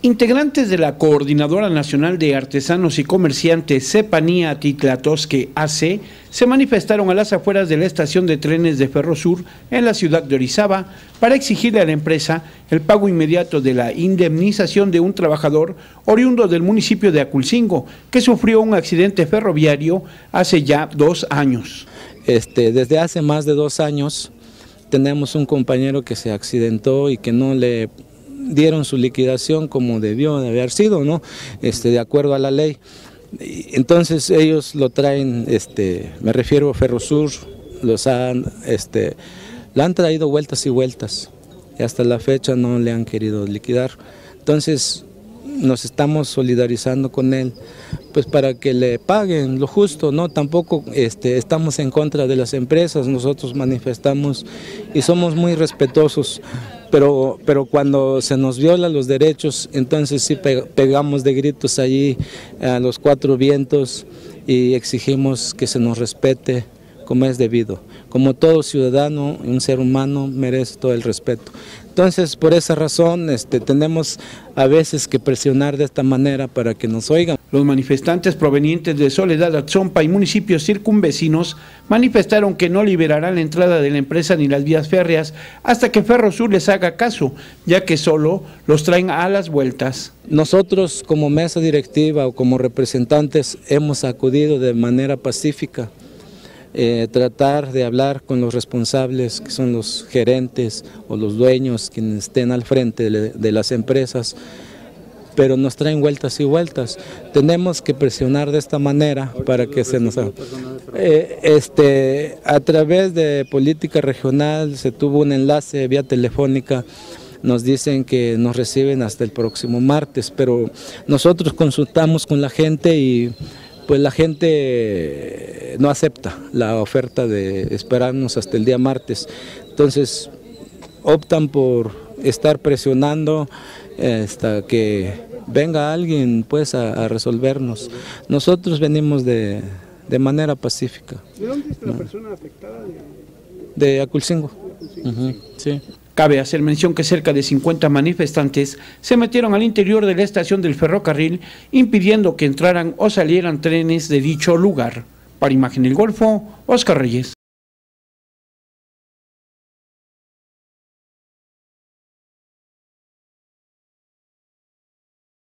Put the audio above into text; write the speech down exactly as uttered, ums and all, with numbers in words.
Integrantes de la Coordinadora Nacional de Artesanos y Comerciantes Cepanía Titlatosque A C se manifestaron a las afueras de la estación de trenes de Ferrosur en la ciudad de Orizaba para exigirle a la empresa el pago inmediato de la indemnización de un trabajador oriundo del municipio de Aculcingo que sufrió un accidente ferroviario hace ya dos años. Este, desde hace más de dos años tenemos un compañero que se accidentó y que no le dieron su liquidación como debió de haber sido, ¿no? Este, de acuerdo a la ley. Entonces ellos lo traen, este, me refiero a Ferrosur, los han, este, lo han traído vueltas y vueltas y hasta la fecha no le han querido liquidar. Entonces nos estamos solidarizando con él, pues para que le paguen lo justo, ¿no? Tampoco este, estamos en contra de las empresas, nosotros manifestamos y somos muy respetuosos, pero, pero cuando se nos violan los derechos, entonces sí pegamos de gritos allí a los cuatro vientos y exigimos que se nos respete como es debido. Como todo ciudadano, un ser humano merece todo el respeto. Entonces, por esa razón, este, tenemos a veces que presionar de esta manera para que nos oigan. Los manifestantes provenientes de Soledad, Atzompa y municipios circunvecinos manifestaron que no liberarán la entrada de la empresa ni las vías férreas hasta que Ferrosur les haga caso, ya que solo los traen a las vueltas. Nosotros como mesa directiva o como representantes hemos acudido de manera pacífica. Eh, tratar de hablar con los responsables, que son los gerentes o los dueños, quienes estén al frente de, de las empresas, pero nos traen vueltas y vueltas. Tenemos que presionar de esta manera para que se nos... Eh, este, a través de política regional se tuvo un enlace vía telefónica. Nos dicen que nos reciben hasta el próximo martes, pero nosotros consultamos con la gente y pues la gente no acepta la oferta de esperarnos hasta el día martes. Entonces optan por estar presionando hasta que venga alguien pues a, a resolvernos. Nosotros venimos de, de manera pacífica. ¿De dónde es la ¿no? persona afectada? De, de Aculcingo. Uh-huh, sí. Cabe hacer mención que cerca de cincuenta manifestantes se metieron al interior de la estación del ferrocarril impidiendo que entraran o salieran trenes de dicho lugar. Para Imagen El Golfo, Oscar Reyes.